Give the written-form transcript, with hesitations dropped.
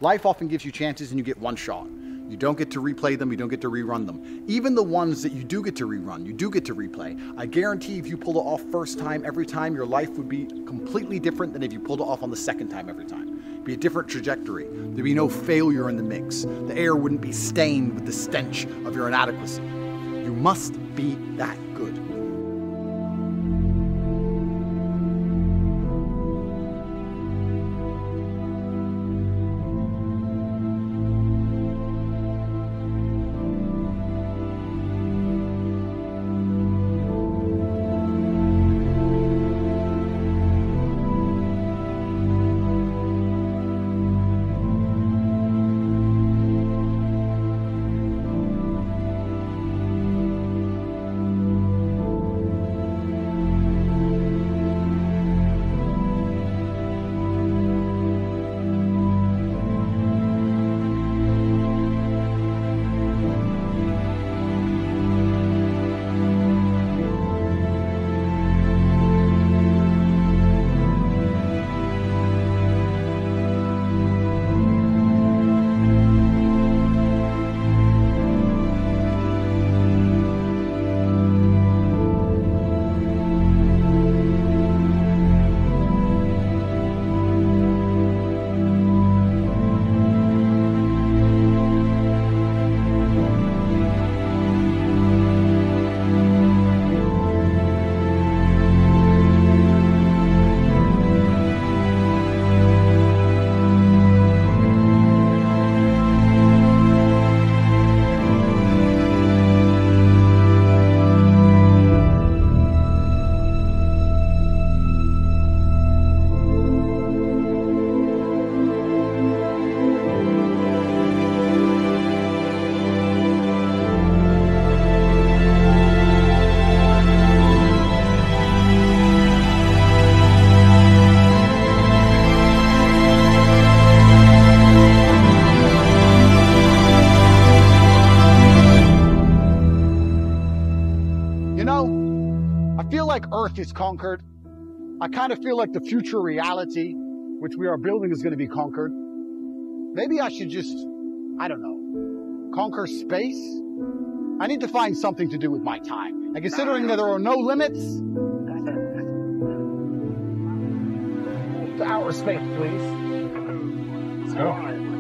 Life often gives you chances and you get one shot. You don't get to replay them, you don't get to rerun them. Even the ones that you do get to rerun, you do get to replay. I guarantee if you pulled it off first time, every time, your life would be completely different than if you pulled it off on the second time every time. It'd be a different trajectory. There'd be no failure in the mix. The air wouldn't be stained with the stench of your inadequacy. You must be that good. Like Earth is conquered. I kind of feel like the future reality which we are building is going to be conquered. Maybe I should just, I don't know, conquer space? I need to find something to do with my time. And considering that there are no limits, to outer space, please. Let's go.